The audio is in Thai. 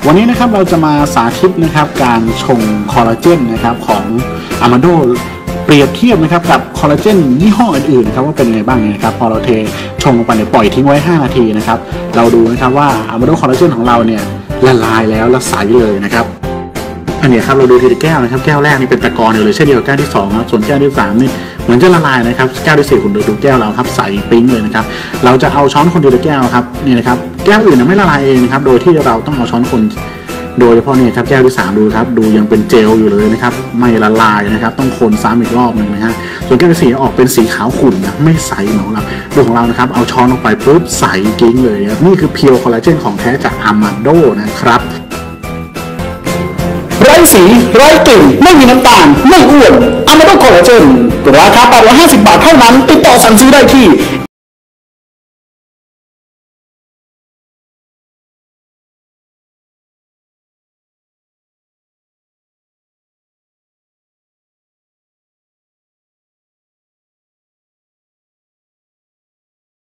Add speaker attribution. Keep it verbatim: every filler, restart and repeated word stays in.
Speaker 1: วันนี้นะครับเราจะมาสาธิตนะครับการชงคอลลาเจนนะครับของอามาโดเปรียบเทียบนะครับกับคอลลาเจนยี่ห้ออื่นๆนะครับว่าเป็นยังไงบ้างนะครับพอเราเทชงลงไปเนี่ยปล่อยทิ้งไว้ห้านาทีนะครับเราดูนะครับว่าอามาโดคอลลาเจนของเราเนี่ยละลายแล้วและใสเลยนะครับอันนี้ครับเราดูทีละแก้วนะครับแก้วแรกนี่เป็นตะกอนอยู่เลยเช่นเดียวกับแก้วที่สองครับส่วนแก้วที่สามนี่เหมือนจะละลายนะครับแก้วที่สี่คุณดูดูแก้วเราครับใสปิ๊งเลยนะครับเราจะเอาช้อนคนทีละแก้วครับนี่นะครับแก้วอื่นไม่ละลายเองนะครับโดยที่เราต้องเอาช้อนคนโดยเฉพาะเนี่ยครับแก้วที่สามดูครับดูยังเป็นเจลอยู่เลยนะครับไม่ละลายนะครับต้องคนซ้ำอีกรอบหนึ่งนะฮะส่วนแก้วที่สี่ออกเป็นสีขาวขุ่นนะไม่ใสเหมือนของเราดูของเรานะครับเอาช้อนลงไปปุ๊บใสกิ๊งเลยครับนี่คือเพียวคอลลาเจนของแท้จากอามาโดนะครับ
Speaker 2: ไร้สีไร้กลิ่นไม่มีน้ำตาลไม่อ้วนอามาโดคอลลาเจนราคาแปดร้อยห้าสิบบาทเท่านั้นติดต่อสั่งซื้อได้ที่